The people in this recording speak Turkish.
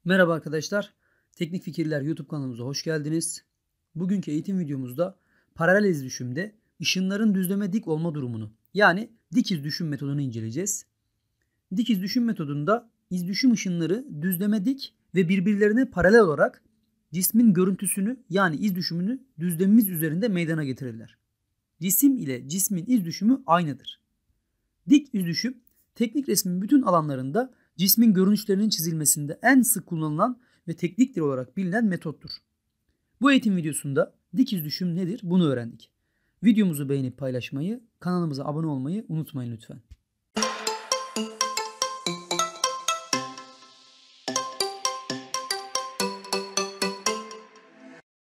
Merhaba arkadaşlar. Teknik Fikirler YouTube kanalımıza hoş geldiniz. Bugünkü eğitim videomuzda paralel iz düşümde ışınların düzleme dik olma durumunu yani dik iz düşüm metodunu inceleyeceğiz. Dik iz düşüm metodunda iz düşüm ışınları düzleme dik ve birbirlerine paralel olarak cismin görüntüsünü yani iz düşümünü düzlemimiz üzerinde meydana getirirler. Cisim ile cismin iz düşümü aynıdır. Dik iz düşüm teknik resmin bütün alanlarında cismin görünüşlerinin çizilmesinde en sık kullanılan ve tekniktir olarak bilinen metottur. Bu eğitim videosunda dik iz düşüm nedir bunu öğrendik. Videomuzu beğenip paylaşmayı, kanalımıza abone olmayı unutmayın lütfen.